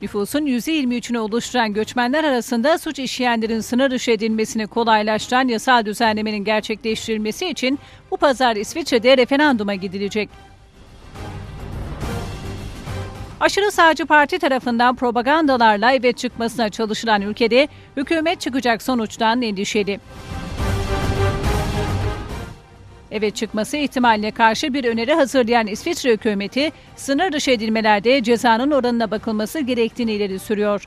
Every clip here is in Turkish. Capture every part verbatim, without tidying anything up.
Nüfusun yüzde yirmi üçünü oluşturan göçmenler arasında suç işleyenlerin sınır dışı edilmesini kolaylaştıran yasal düzenlemenin gerçekleştirilmesi için bu pazar İsviçre'de referanduma gidilecek. Aşırı sağcı parti tarafından propagandalarla evet çıkmasına çalışılan ülkede hükümet çıkacak sonuçtan endişeli. Evet çıkması ihtimaline karşı bir öneri hazırlayan İsviçre hükümeti, sınır dışı edilmelerde cezanın oranına bakılması gerektiğini ileri sürüyor.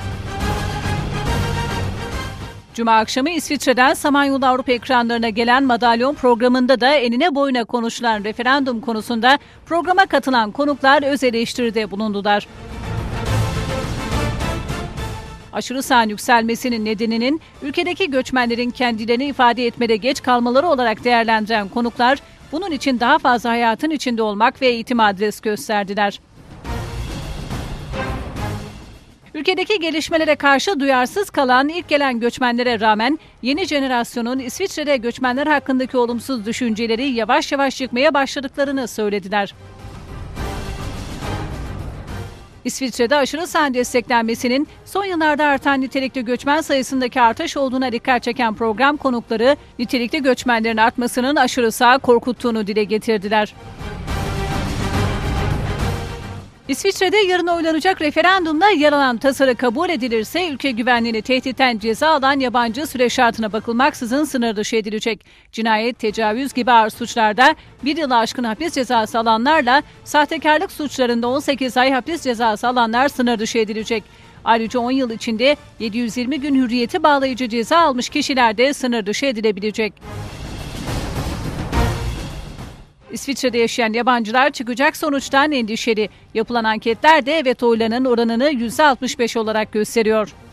Cuma akşamı İsviçre'den Samanyolu Avrupa ekranlarına gelen Madalyon programında da enine boyuna konuşulan referandum konusunda programa katılan konuklar öz eleştiride bulundular. Aşırı sağın yükselmesinin nedeninin ülkedeki göçmenlerin kendilerini ifade etmede geç kalmaları olarak değerlendiren konuklar, bunun için daha fazla hayatın içinde olmak ve eğitim adres gösterdiler. Ülkedeki gelişmelere karşı duyarsız kalan ilk gelen göçmenlere rağmen yeni jenerasyonun İsviçre'de göçmenler hakkındaki olumsuz düşünceleri yavaş yavaş yıkmaya başladıklarını söylediler. İsviçre'de aşırı sağın desteklenmesinin son yıllarda artan nitelikli göçmen sayısındaki artış olduğuna dikkat çeken program konukları, nitelikli göçmenlerin artmasının aşırı sağı korkuttuğunu dile getirdiler. İsviçre'de yarın oylanacak referandumda yer alan tasarı kabul edilirse ülke güvenliğini tehditten ceza alan yabancı süre şartına bakılmaksızın sınır dışı edilecek. Cinayet, tecavüz gibi ağır suçlarda bir yılı aşkın hapis cezası alanlarla sahtekarlık suçlarında on sekiz ay hapis cezası alanlar sınır dışı edilecek. Ayrıca on yıl içinde yedi yüz yirmi gün hürriyeti bağlayıcı ceza almış kişiler de sınır dışı edilebilecek. İsviçre'de yaşayan yabancılar çıkacak sonuçtan endişeli. Yapılan anketler de evet oylarının oranını yüzde altmış beş olarak gösteriyor.